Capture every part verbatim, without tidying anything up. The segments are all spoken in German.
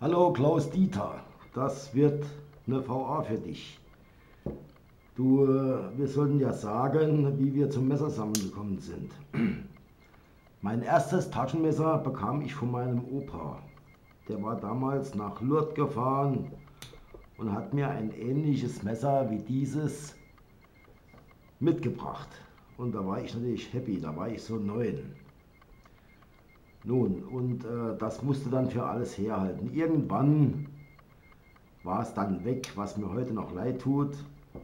Hallo Klaus Dieter, das wird eine V A für dich. Du, äh, wir sollten ja sagen, wie wir zum Messersammeln gekommen sind. Mein erstes Taschenmesser bekam ich von meinem Opa. Der war damals nach Lourdes gefahren und hat mir ein ähnliches Messer wie dieses mitgebracht. Und da war ich natürlich happy, da war ich so neun. Nun, und äh, das musste dann für alles herhalten. Irgendwann war es dann weg, was mir heute noch leid tut,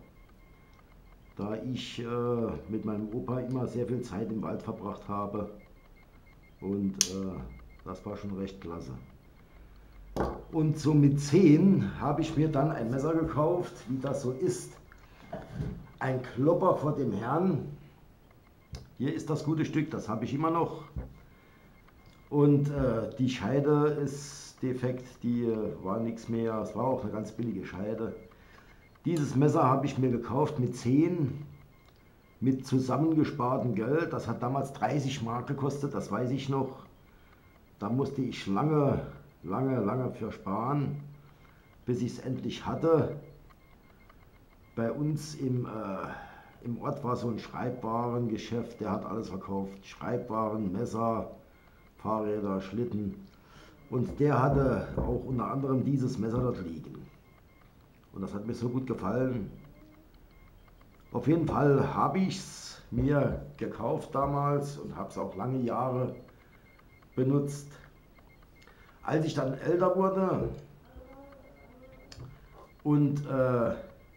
da ich äh, mit meinem Opa immer sehr viel Zeit im Wald verbracht habe. Und äh, das war schon recht klasse. Und so mit zehn habe ich mir dann ein Messer gekauft, wie das so ist. Ein Klopper vor dem Herrn. Hier ist das gute Stück, das habe ich immer noch. Und äh, die Scheide ist defekt, die äh, war nichts mehr. Es war auch eine ganz billige Scheide. Dieses Messer habe ich mir gekauft mit zehn, mit zusammengespartem Geld. Das hat damals dreißig Mark gekostet, das weiß ich noch. Da musste ich lange, lange, lange für sparen, bis ich es endlich hatte. Bei uns im, äh, im Ort war so ein Schreibwarengeschäft, der hat alles verkauft. Schreibwaren, Messer, Fahrräder, Schlitten. Und der hatte auch unter anderem dieses Messer dort liegen. Und das hat mir so gut gefallen. Auf jeden Fall habe ich es mir gekauft damals und habe es auch lange Jahre benutzt. Als ich dann älter wurde und äh,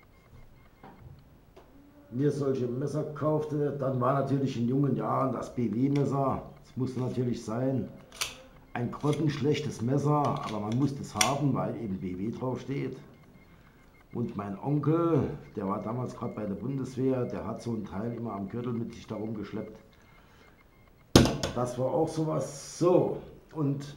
mir solche Messer kaufte, dann war natürlich in jungen Jahren das B W-Messer, das musste natürlich sein, ein grottenschlechtes Messer, aber man musste es haben, weil eben B W drauf steht. Und mein Onkel, der war damals gerade bei der Bundeswehr, der hat so ein Teil immer am Gürtel mit sich darum geschleppt. Das war auch sowas. So, und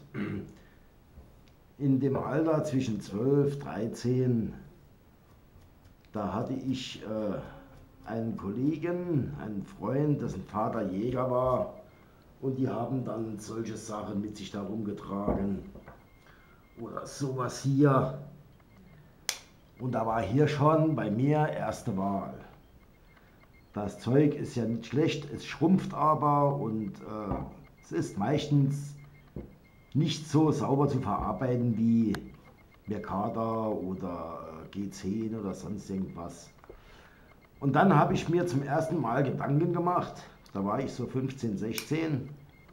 in dem Alter zwischen zwölf, dreizehn, da hatte ich äh, einen Kollegen, einen Freund, dessen Vater Jäger war. Und die haben dann solche Sachen mit sich darum getragen. Oder sowas hier. Und da war hier schon bei mir erste Wahl. Das Zeug ist ja nicht schlecht, es schrumpft aber und äh, es ist meistens nicht so sauber zu verarbeiten wie Mercator oder äh, G zehn oder sonst irgendwas. Und dann habe ich mir zum ersten Mal Gedanken gemacht, da war ich so fünfzehn, sechzehn,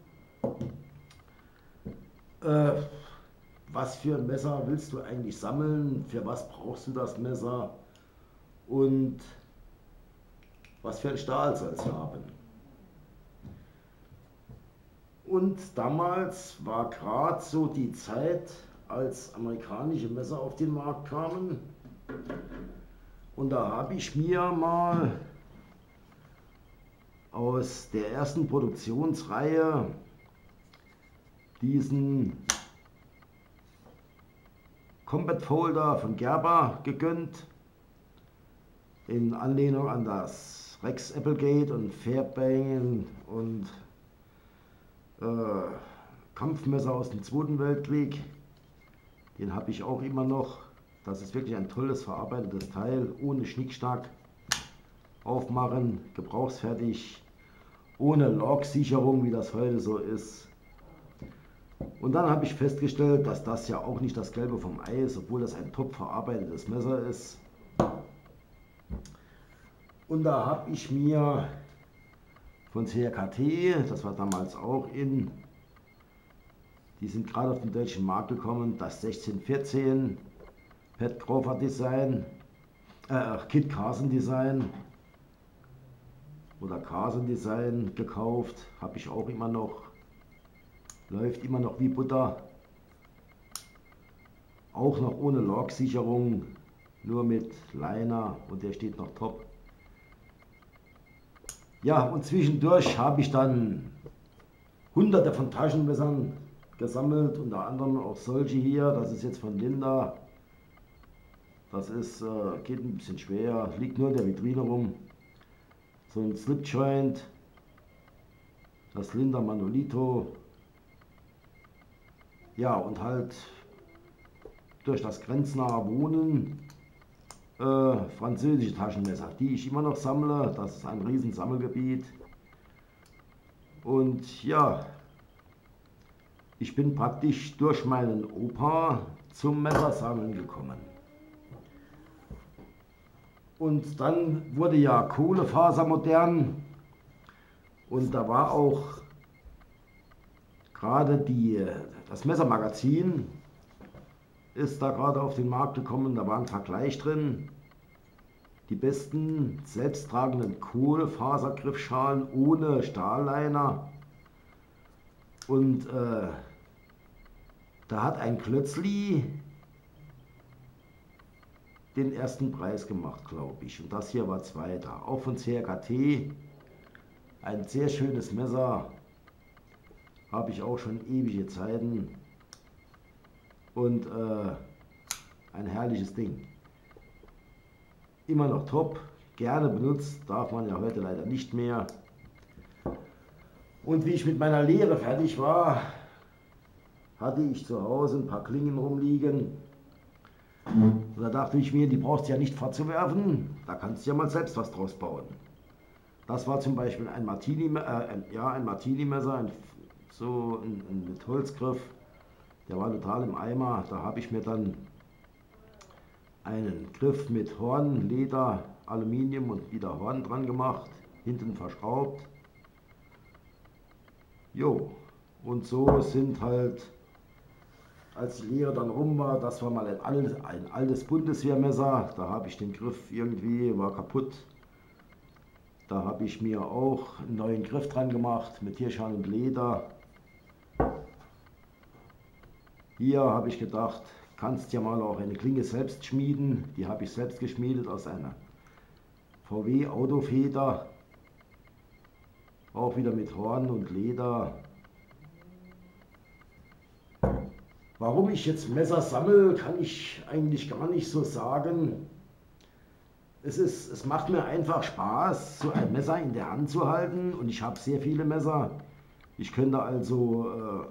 äh, was für ein Messer willst du eigentlich sammeln, für was brauchst du das Messer und was für ein Stahl soll es haben. Und damals war gerade so die Zeit, als amerikanische Messer auf den Markt kamen. Und da habe ich mir mal aus der ersten Produktionsreihe diesen Combat Folder von Gerber gegönnt, in Anlehnung an das Rex Applegate und Fairbairn und äh, Kampfmesser aus dem Zweiten Weltkrieg. Den habe ich auch immer noch. Das ist wirklich ein tolles verarbeitetes Teil, ohne Schnickschnack. Aufmachen, gebrauchsfertig, ohne Log-Sicherung, wie das heute so ist. Und dann habe ich festgestellt, dass das ja auch nicht das Gelbe vom Ei ist, obwohl das ein top verarbeitetes Messer ist. Und da habe ich mir von C R K T, das war damals auch in, die sind gerade auf den deutschen Markt gekommen, das sechzehn vierzehn Pat Crawford Design, äh, Kit Carson Design oder Carson Design gekauft, habe ich auch immer noch. Läuft immer noch wie Butter. Auch noch ohne Log-Sicherung, nur mit Liner und der steht noch top. Ja, und zwischendurch habe ich dann hunderte von Taschenmessern gesammelt, unter anderem auch solche hier. Das ist jetzt von Linda. Das ist, äh, geht ein bisschen schwer, liegt nur in der Vitrine rum. So ein Slip Joint, das Linda Manolito. Ja, und halt durch das grenznahe Wohnen äh, französische Taschenmesser, die ich immer noch sammle. Das ist ein riesen Sammelgebiet. Und ja, ich bin praktisch durch meinen Opa zum Messersammeln gekommen. Und dann wurde ja Kohlefaser modern und da war auch gerade die, das Messermagazin ist da gerade auf den Markt gekommen, da war ein Vergleich drin. Die besten selbsttragenden Kohlefasergriffschalen ohne Stahlliner. Und äh, da hat ein Klötzli den ersten Preis gemacht, glaube ich. Und das hier war zweiter. Auch von C R K T. Ein sehr schönes Messer. Habe ich auch schon ewige Zeiten. Und äh, ein herrliches Ding. Immer noch top. Gerne benutzt. Darf man ja heute leider nicht mehr. Und wie ich mit meiner Lehre fertig war, hatte ich zu Hause ein paar Klingen rumliegen. Und da dachte ich mir, die brauchst du ja nicht fortzuwerfen, da kannst du ja mal selbst was draus bauen. Das war zum Beispiel ein Martini, äh, ein, ja, ein Martini-Messer, ein, so ein, ein mit Holzgriff, der war total im Eimer. Da habe ich mir dann einen Griff mit Horn, Leder, Aluminium und wieder Horn dran gemacht, hinten verschraubt. Jo, und so sind halt, als die Lehre dann rum war, das war mal ein altes, ein altes Bundeswehrmesser, da habe ich den Griff irgendwie, war kaputt. Da habe ich mir auch einen neuen Griff dran gemacht mit Hirschhahn und Leder. Hier habe ich gedacht, kannst ja mal auch eine Klinge selbst schmieden. Die habe ich selbst geschmiedet aus einer V W Autofeder. Auch wieder mit Horn und Leder. Warum ich jetzt Messer sammle, kann ich eigentlich gar nicht so sagen. Es, ist, es macht mir einfach Spaß, so ein Messer in der Hand zu halten. Und ich habe sehr viele Messer. Ich könnte also äh,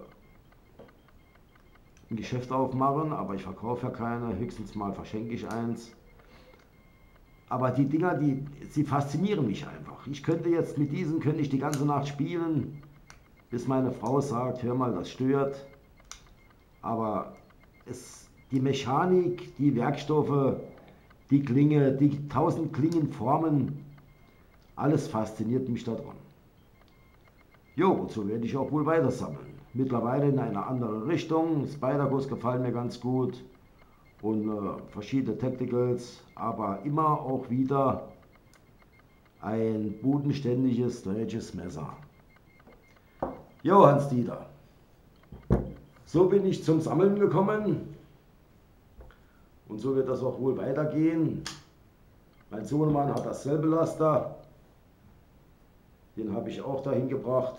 ein Geschäft aufmachen, aber ich verkaufe ja keine. Höchstens mal verschenke ich eins. Aber die Dinger, die, sie faszinieren mich einfach. Ich könnte jetzt mit diesen, könnte ich die ganze Nacht spielen, bis meine Frau sagt, hör mal, das stört. Aber es, die Mechanik, die Werkstoffe, die Klinge, die tausend Klingenformen, alles fasziniert mich daran. Jo, und so werde ich auch wohl weiter sammeln. Mittlerweile in eine andere Richtung. Spydercos gefallen mir ganz gut. Und äh, verschiedene Tacticals, aber immer auch wieder ein bodenständiges deutsches Messer. Jo, Hans-Dieter. So bin ich zum Sammeln gekommen und so wird das auch wohl weitergehen. Mein Sohnemann hat dasselbe Laster, den habe ich auch dahin gebracht.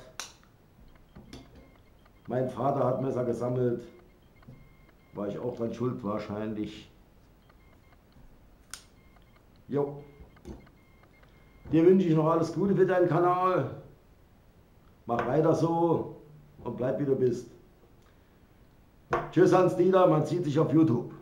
Mein Vater hat Messer gesammelt, war ich auch dran schuld wahrscheinlich. Jo, dir wünsche ich noch alles Gute für deinen Kanal. Mach weiter so und bleib wie du bist. Tschüss Hans-Dieter, man sieht sich auf YouTube.